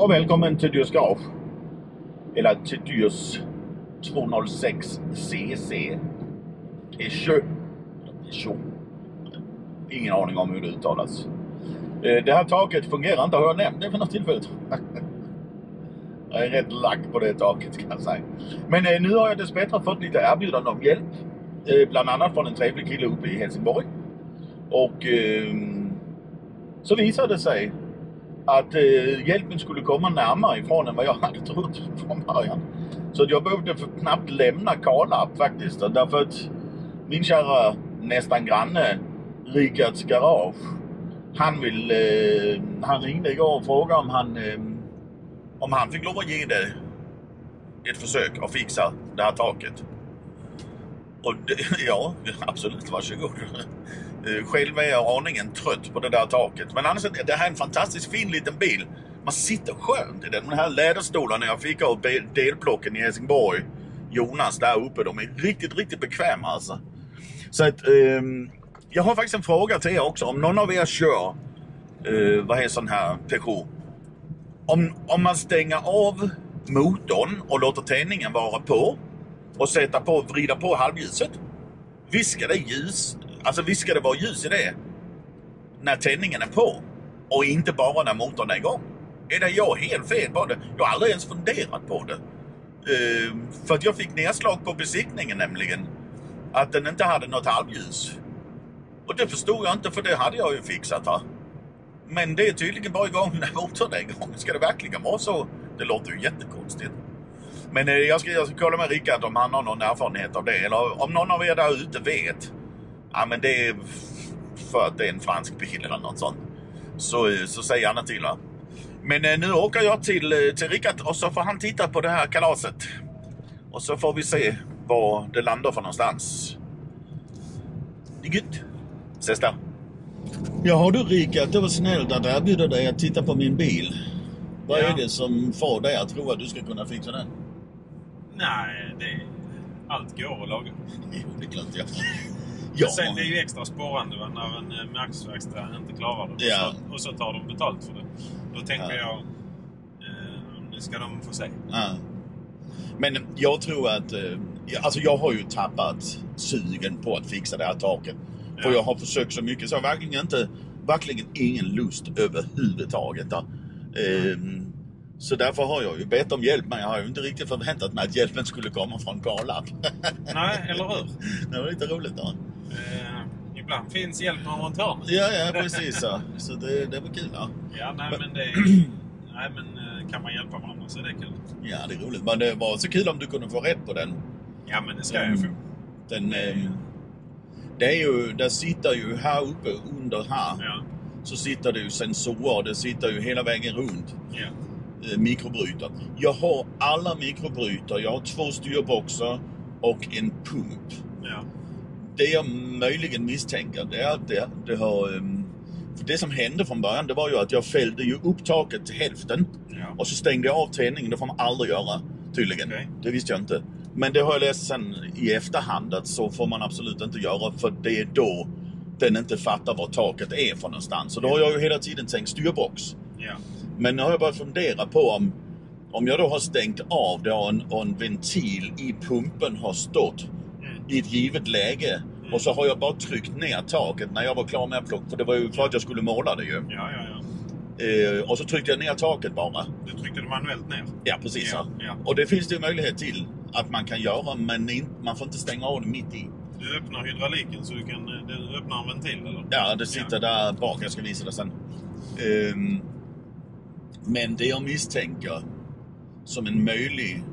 och välkommen till Dyrs Garage. Eller till Dyrs 206cc. Ingen aning om hur det uttalas. Det här taket fungerar inte, har jag nämnt det för något tillfället. Jag är rätt lack på det taket, kan jag säga. Men nu har jag dessbättre fått lite erbjudande om hjälp. Bland annat från en trevlig kille uppe i Helsingborg. Och så visade det sig att hjälpen skulle komma närmare ifrån än vad jag hade trott från början. Så jag behövde knappt lämna Karlapp faktiskt. Därför att min kära nästan granne Rikards Garage, han ringde igår och frågade om han fick lov att ge det ett försök att fixa det här taket. Och ja, absolut, varsågod. Själv är jag aningen trött på det där taket. Men annars, det här är en fantastiskt fin liten bil. Man sitter skönt i den. De här läderstolarna jag fick av delplocken i Helsingborg, Jonas där uppe, de är riktigt, riktigt bekväma alltså. Så att, jag har faktiskt en fråga till er också. Om någon av er kör, vad är sån här Peugeot? Om man stänger av motorn och låter tändningen vara på och sätta på och vrida på halvljuset, visst ska det ljus, alltså visst ska det vara ljus i det när tändningen är på och inte bara när motorn är igång. Är det jag helt fel på det? Jag har aldrig ens funderat på det. För att jag fick nedslag på besiktningen nämligen att den inte hade något halvljus. Och det förstod jag inte, för det hade jag ju fixat här. Men det är tydligen bara igång när motorn är igång. Ska det verkligen vara så? Det låter ju jättekonstigt. Men jag ska kolla med Rickard om han har någon erfarenhet av det. Eller om någon av er där ute vet. Ja, men det är för att det är en fransk bil eller något sånt. Så säg gärna till. Va? Men nu åker jag till Rickard och så får han titta på det här kalaset. Och så får vi se var det landar för någonstans. Det är gött. Ses där. Jaha du Rickard, det var snällt att erbjuda dig att titta på min bil. Vad är det som får dig att tro att du ska kunna fixa den? Nej, allt går att laga. Jo, det är klart jag. Ja. Sen det är ju extra spårande när en märkesverkstad inte klarar det. Ja. Och så tar de betalt för det. Då tänker jag, nu ska de få se. Ja. Men jag tror att, alltså jag har ju tappat sugen på att fixa det här taket. Ja. För jag har försökt så mycket så jag har verkligen ingen lust överhuvudtaget. Så därför har jag ju bett om hjälp, men jag har ju inte riktigt förväntat mig att hjälpen skulle komma från Karlapp. Nej, eller hur? Det var lite roligt då. Ibland finns hjälp runt hörnet. Ja, precis så. Så det var kul då. Ja, nej men kan man hjälpa varandra så är det kul. Ja, det är roligt. Men det var så kul om du kunde få rätt på den. Ja, men det ska jag få. Det är ju, där sitter ju här uppe under här. Ja. Så sitter det ju sensorer, det sitter ju hela vägen runt. Ja. Mikrobrytare. Jag har alla mikrobrytare, jag har 2 styrboxar och en pump. Ja. Det jag möjligen misstänker det är att det har... För det som hände från början, det var ju att jag fällde ju upp taket till hälften. Ja. Och så stängde jag av tändningen, det får man aldrig göra tydligen. Okay. Det visste jag inte. Men det har jag läst sen i efterhand att så får man absolut inte göra, för det är då den inte fattar vad taket är för någonstans. Så då har jag ju hela tiden tänkt styrbox. Ja. Men nu har jag bara funderat på om jag då har stängt av det och en ventil i pumpen har stått i ett givet läge. Och så har jag bara tryckt ner taket när jag var klar med att plocka. För det var ju för att jag skulle måla det ju. Ja. Och så tryckte jag ner taket bara. Du tryckte det manuellt ner? Ja, precis. Ja. Och det finns det ju möjlighet till att man kan göra, men man får inte stänga av det mitt i. Du öppnar hydrauliken så du öppnar en ventil eller? Ja, det sitter där bak. Jag ska visa det sen. Men det jag misstänker som en möjlig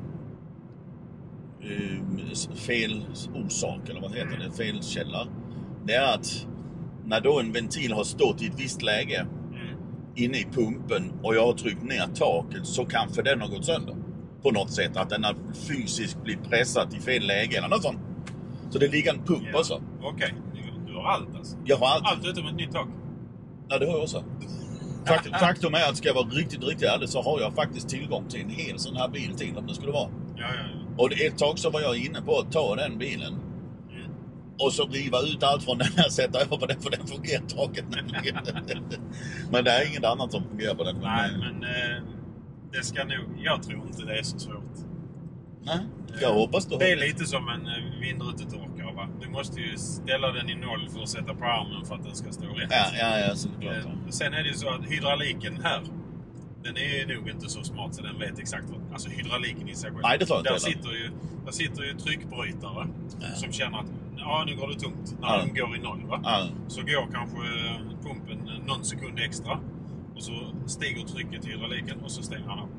felorsak, eller vad heter det, felkälla, det är att när då en ventil har stått i ett visst läge inne i pumpen och jag har tryckt ner taket, så kanske den har gått sönder på något sätt, att den har fysiskt blivit pressad i fel läge eller något sånt. Så det ligger en pump också. Okej. Du har allt alltså? Jag har allt. Allt utom ett nytt tak? Ja, det har jag också. Faktum är att ska jag vara riktigt, riktigt ärlig, så har jag faktiskt tillgång till en hel sån här bil till om det skulle vara. Ja. Och ett tag så var jag inne på att ta den bilen och så riva ut allt från den här, sätta över på den, för den fungerar taket. Men det är inget annat som fungerar på den. Nej, men Det ska nog... Jag tror inte det är så svårt. Nej, jag hoppas då. Det är lite som en vindrutetorkare, va? Du måste ju ställa den i noll för att sätta på armen för att den ska stå rätt. Ja, såklart. Sen är det ju så att hydrauliken här, den är ju nog inte så smart så den vet exakt vad... Alltså hydrauliken i sig själv. Nej, det tror jag inte. Där sitter ju tryckbrytare som känner att nu går det tungt. När den går i noll, va? Så går kanske pumpen någon sekund extra. Och så stiger trycket i hydrauliken och så stänger han av.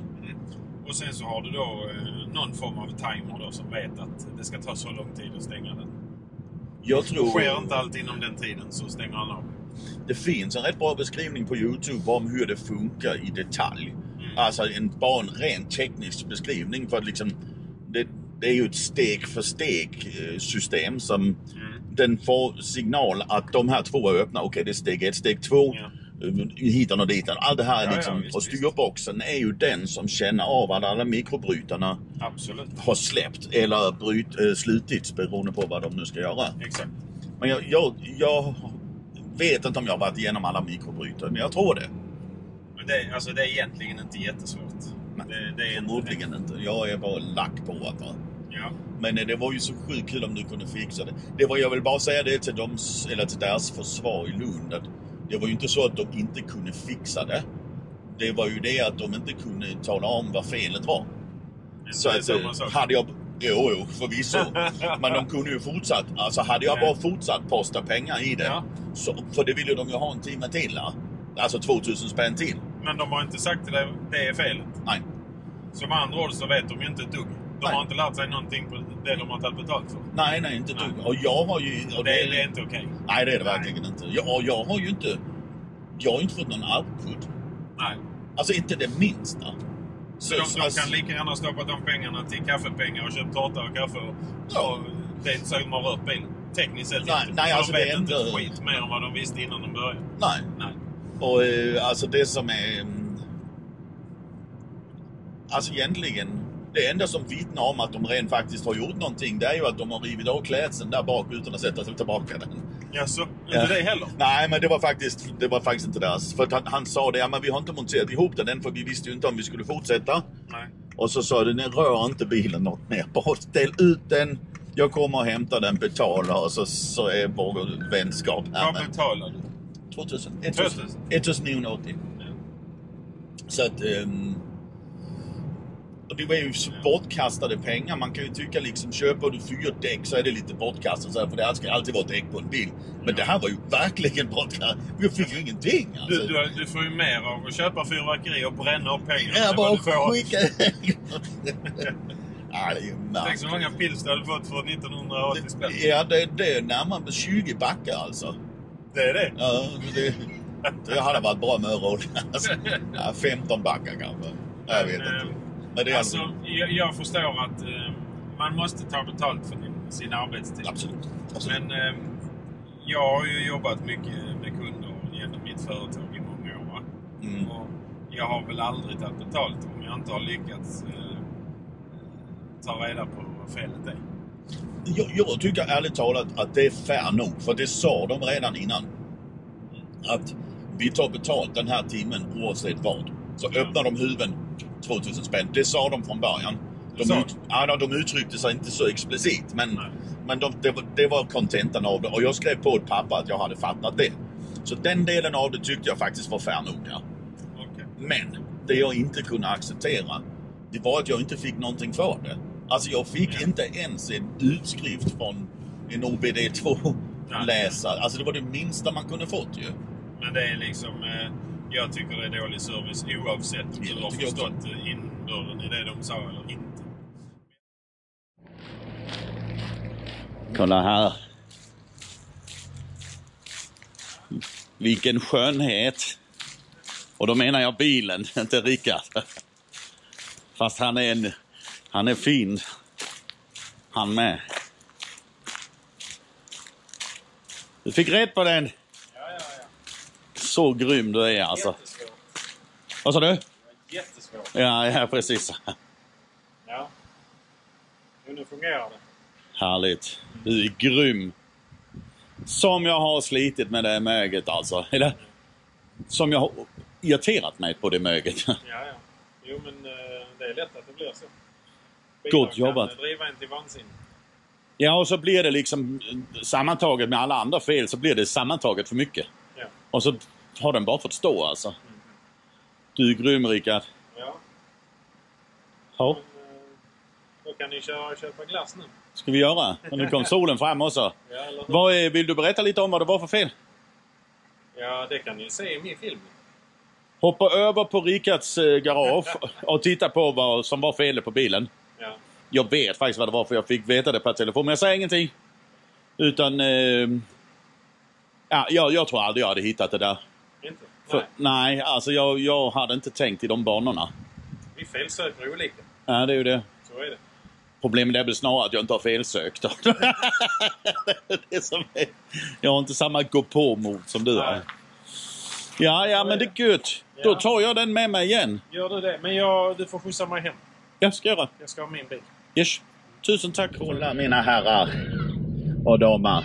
Och sen så har du då någon form av timer då som vet att det ska ta så lång tid att stänga den. Jag tror... Sker inte allt inom den tiden så stänger han av. Det finns en rätt bra beskrivning på YouTube om hur det funkar i detalj. Alltså bara en rent teknisk beskrivning för att liksom det är ju ett steg för steg system som den får signal att de här två är öppna. Okej, det är steg 1, steg 2. Hitan och ditan. Allt det här är liksom, och styrboxen är ju den som känner av att alla mikrobrytarna har släppt eller slutits beroende på vad de nu ska göra. Exakt. Men jag vet inte om jag har varit igenom alla mikrobrytare, men jag tror det. Men det är egentligen inte jättesvårt. Det är förmodligen inte. Jag är bara lack på att va? Ja. Men det var ju så sjukt kul om du kunde fixa det. Jag vill bara säga det till deras försvar i Lund. Att det var ju inte så att de inte kunde fixa det. Det var ju det att de inte kunde tala om vad felet var. Så att hade jag... Jo, förvisso. Men de kunde ju fortsatt... Alltså hade jag bara fortsatt posta pengar i det. Så, för det ville de ju ha en timme till. Alltså 2000 spänn till. Men de har inte sagt att det är felet. Nej. Som andra ord så vet de ju inte ett dugg. De har inte lärt sig någonting på det de har tagit betalt för. Nej, inte ett dugg. Och jag har ju... Och det är inte okej. Nej, det är det verkligen inte. Jag har ju inte... Jag har ju inte fått någon output. Nej. Alltså inte det minsta. Så de kan lika gärna stoppa de pengarna till kaffepengar och köpa tårta och kaffe. Och det är inte så att de har rört bilen. Tekniskt sett inte. Nej, alltså de det vet är inte inte... skit mer än vad de visste innan de började. Nej. Och alltså det som är... Alltså egentligen... Det enda som vittnar om att de rent faktiskt har gjort någonting, det är ju att de har rivit av klädseln där bak utan att sätta tillbaka den. Jaså? Inte det heller? Nej, men det var faktiskt inte deras. För att han sa det, men vi har inte monterat ihop den för vi visste ju inte om vi skulle fortsätta. Nej. Och så sa det, rör inte bilen något mer. Bara ställ ut den, jag kommer och hämtar den, betalar och så är vår vänskap här. Vad betalar du? 2000. 1980. Ja. Så att... Och det var ju bortkastade pengar. Man kan ju tycka liksom, köper du 4 däck så är det lite bortkastat så här, för det ska alltid vara däck på en bil. Men det här var ju verkligen bortkastat. Vi fick ju ingenting alltså. Du får ju mer av att köpa fyrverkeri och bränna upp pengar. Jag bara skicka. Ja, det är ju märkligt. Tänk så många pils du hade fått för 1980 spänn. Ja, det är närmare 20 backar alltså. Det är det? Ja, det hade varit bra med roll. Alltså, 15 backar kanske. Jag vet inte. Alltså, jag förstår att man måste ta betalt för sin arbetstid. Absolut. Men jag har ju jobbat mycket med kunder genom mitt företag i många år. Och jag har väl aldrig tagit betalt om jag inte har lyckats ta reda på vad felet är. Jag tycker ärligt talat att det är fair nog. För det sa de redan innan. Att vi tar betalt den här timmen oavsett vad. Så öppnar de huven 2000 spänn. Det sa de från början. De uttryckte sig inte så explicit. Men det var kontentan av det. Och jag skrev på ett papper att jag hade fattat det. Så den delen av det tyckte jag faktiskt var fair nog. Ja. Okay. Men det jag inte kunde acceptera, det var att jag inte fick någonting för det. Alltså jag fick inte ens en utskrift från en OBD2-läsare. Alltså det var det minsta man kunde fått ju. Men det är liksom... Jag tycker det är dålig service oavsett om du har förstått innebörden i det de sa eller inte. Kolla här. Vilken skönhet. Och då menar jag bilen, inte Rickard. Fast han är fin. Han med. Du fick rätt på den. Så grym du är alltså. Jättesvår. Vad sa du? Jättesvår. Ja, precis. Ja. Nu fungerar det. Härligt. Du är grym. Som jag har slitit med det möget alltså. Eller som jag har irriterat mig på det möget. Ja. Jo, men det är lätt att det blir så. Gott jobbat. Kan driva en till vansinne. Ja, och så blir det liksom sammantaget med alla andra fel så blir det sammantaget för mycket. Ja. Och så har den bara fått stå alltså. Du är grym, Rickard. Ja. Ja. Men, då kan ni köpa glass nu. Ska vi göra? Och nu kom solen fram också. Ja, vill du berätta lite om vad det var för fel? Ja, det kan ni se i min film. Hoppa över på Rickards garage och titta på vad som var felet på bilen. Ja. Jag vet faktiskt vad det var för jag fick veta det per telefon. Men jag säger ingenting. Utan... jag tror aldrig jag hade hittat det där. Inte? Nej, alltså jag hade inte tänkt i de banorna. Vi felsöker olika. Ja, det är ju det. Så är det. Problemet är väl snarare att jag inte har felsökt. Det som är. Jag har inte samma gå-på-mod som du har. Ja, men det är gött. Ja. Då tar jag den med mig igen. Gör du det? Men du får skjutsa mig hem. Jag ska göra. Jag ska ha min bil. Yes. Tusen tack. Kolla mina herrar och damer.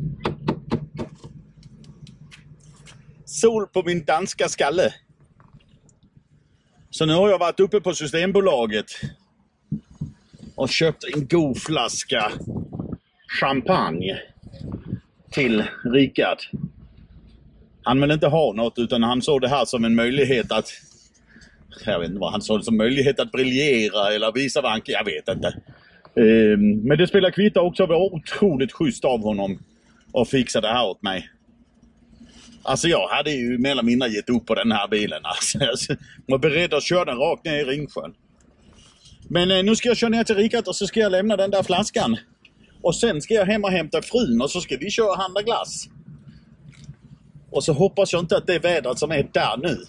Sol på min danska skalle. Så nu har jag varit uppe på Systembolaget och köpt en god flaska champagne till Rickard. Han vill inte ha något utan han såg det här som en möjlighet att... Jag vet inte vad han såg det som möjlighet att briljera eller visa vad han... Jag vet inte. Men det spelar kvitta också. Det var otroligt schysst av honom att fixa det här åt mig. Alltså jag hade ju mer eller mindre gett upp på den här bilen. Alltså, jag var beredd att köra den rakt ner i Ringsjön. Men nu ska jag köra ner till Rickard och så ska jag lämna den där flaskan. Och sen ska jag hem och hämta frun och så ska vi köra och handla glass. Och så hoppas jag inte att det vädret som är där nu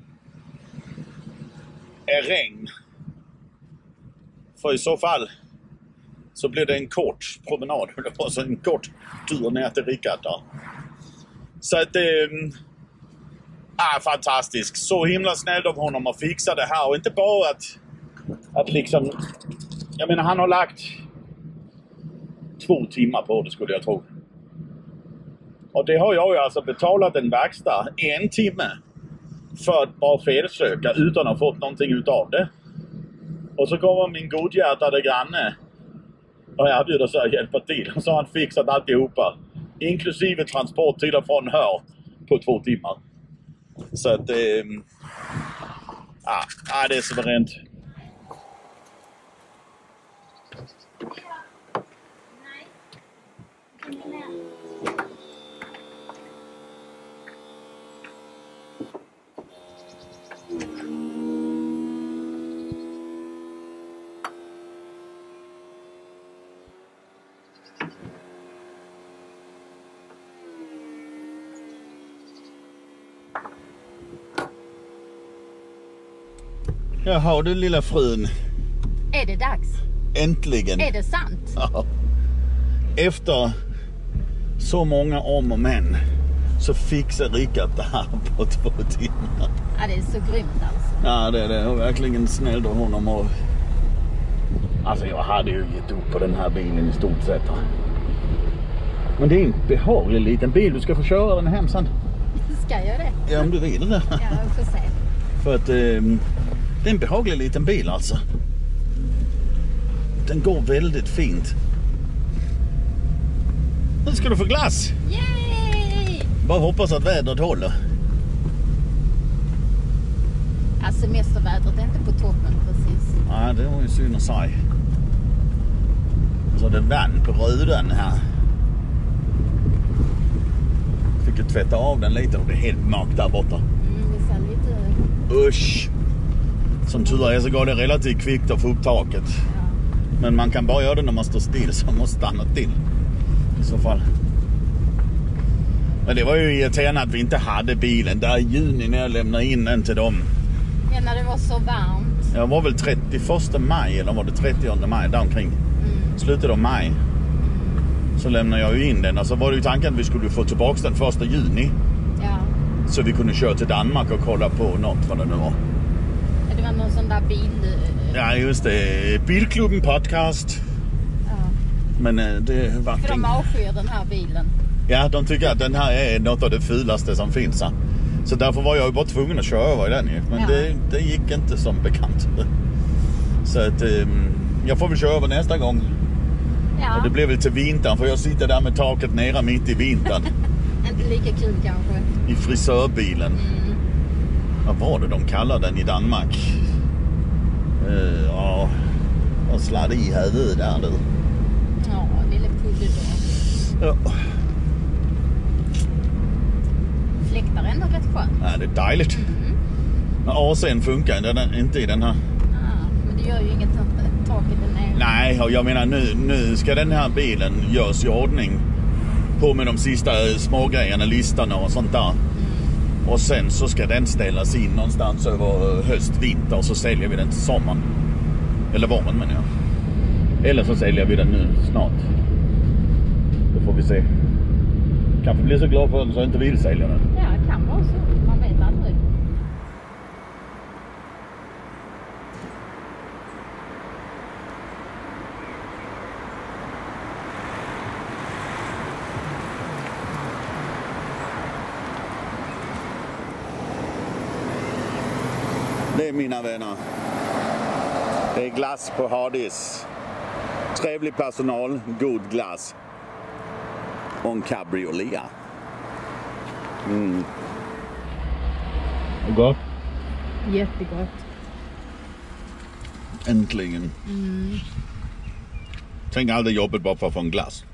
är regn. För i så fall så blir det en kort promenad. Alltså en kort tur ner till Rickard där. Så att det är fantastiskt. Så himla snällt av honom att fixa det här. Och inte bara att liksom... Jag menar han har lagt 2 timmar på det skulle jag tro. Och det har jag ju alltså betalat en verkstad 1 timme för att bara felsöka utan att ha fått någonting utav det. Och så kommer min godhjärtade granne och erbjuder sig att hjälpa till. Och så har han fixat alltihopa. Inklusive transport till och från Hör på 2 timmar. Så att det är suveränt. Jaha, du lilla frun. Är det dags? Äntligen. Är det sant? Ja. Efter så många om och men så fixar Rickard det här på 2 timmar. Ja, det är så grymt alltså. Ja, det är det. Och verkligen snällt av honom. Och... Alltså, jag hade ju gett upp på den här bilen i stort sett. Men det är en behaglig liten bil. Du ska få köra den hem sen. Ska jag det? Ja, om du vill det. Ja, jag får se. För att det är en behaglig liten bil alltså. Den går väldigt fint. Nu ska du få glass. Yay! Bara hoppas att vädret håller. Ja, semestervädret är inte på toppen precis. Ja, det var ju synd att säga. Så det vann på röden här. Fick ju tvätta av den lite och det är helt mörkt där borta. Det ser lite... Usch! Som tur är så går det relativt kvickt att få upp taket. Ja. Men man kan bara göra det när man står still så man måste stanna till. I så fall. Men det var ju irriterande att vi inte hade bilen där i juni när jag lämnade in den till dem. Ja, när det var så varmt. Jag var väl 31 maj eller var det 30 maj där omkring. Slutet av maj. Så lämnade jag ju in den och så var det ju tanken att vi skulle få tillbaka den 1 juni. Ja. Så vi kunde köra till Danmark och kolla på något vad det nu var. Det var någon sån där bil... Ja, just det. Bilklubben podcast. Ja. Men det var... För de avskyr den här bilen. Ja, de tycker att den här är något av det fulaste som finns. Så därför var jag ju bara tvungen att köra över i den. Men det gick inte som bekant. Så att jag får väl köra över nästa gång. Ja. Och det blev väl till vintern, för jag sitter där med taket nere mitt i vintern. Inte lika kul kanske. I frisörbilen. Vad var det de kallar den i Danmark? Ja, och sladd i huvudet där du. Ja, lille pulle då. Ja. Fläktar ändå rätt skönt. Ja, det är dejligt. Men AC'n funkar inte i den här. Men det gör ju inget taket där nere. Nej, och jag menar nu ska den här bilen görs i ordning. På med de sista små grejerna, listorna och sånt där. Och sen så ska den ställas in någonstans över höst, vinter, och så säljer vi den till sommaren. Eller våren menar jag. Eller så säljer vi den nu snart. Då får vi se. Kanske blir så glad för den så jag inte vill sälja den. Ja, det kan vara så. Man vet aldrig. Det är mina vänner. Det är glass på Hardis. Trevlig personal, god glass. Och en cabriolet. Gott. Jättegott. Äntligen. Tänk aldrig jobbet bara för att få en glass.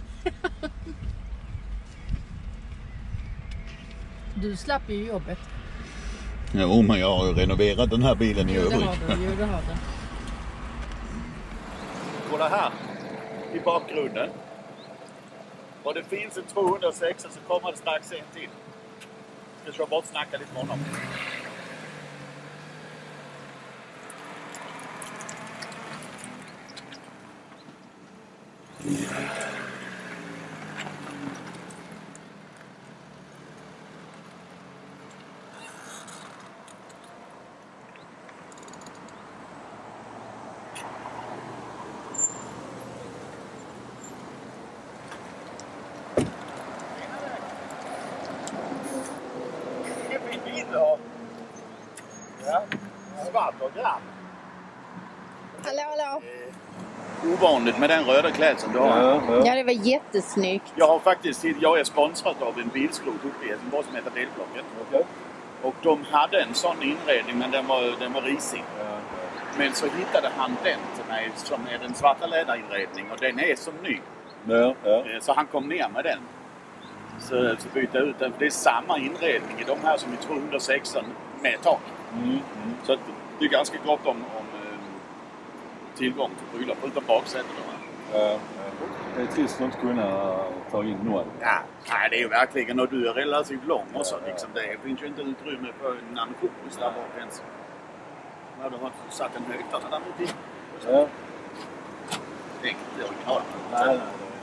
Du slapp ju jobbet. Jo, men jag har renoverat den här bilen i övrigt. Jo, det har du. Kolla här i bakgrunden. Och det finns en 206 så kommer det strax en till. Jag ska bara snacka lite med honom. Svart och grann. Hallå. Ovanligt med den röda klädseln du har. Ja, det var jättesnyggt. Jag är sponsrad av en bilskrot uppe i Helsingborg som heter Delblocket. Okay. Och de hade en sån inredning, men den var risig. Men så hittade han den till mig som är den svarta läderinredning, och den är som ny. Så han kom ner med den. Så bytte ut den. För det är samma inredning i de här som i 206 med tak. Så att det är ganska gott om tillgång till prylar, förutom baksätet. Det är trist att inte kunna ta in något. Ja, nej, det är ju verkligen. Och du är relativt lång också. Liksom. Det finns ju inte utrymme för en ammunitions där bak ens. När du har satt en högtalare där ute. Ja. Det är inte original. Nej.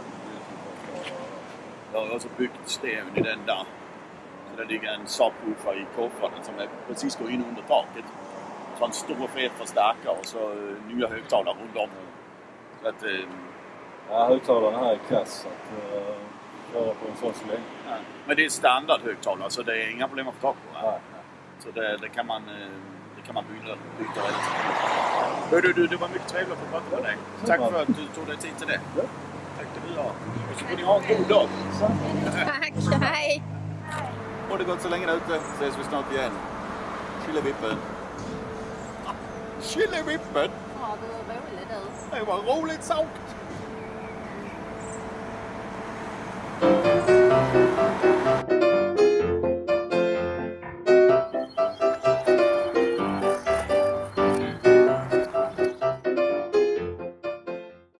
Jag har också byggt sten i den där. Så det ligger en subwoofer i koffaren som är precis går in under taket. Så en stor fet förstärkare och så nya högtalare runt om. Så att, högtalarna här är kass att köra på en sån så länge. Ja. Men det är standard högtalare så det är inga problem att få tag på. Nej. Så det kan man byta rätt. Du, det var mycket trevligt att få prata med dig. Tack för att du tog dig tid till det. Ja. Tack till du har. Och så får ni ha en god dag. Tack, hej. Och det gott så länge där ute. Ses vi snart igen. Chillevippen. Chillevippen! Ja, du är rolig du. Det var roligt sagt.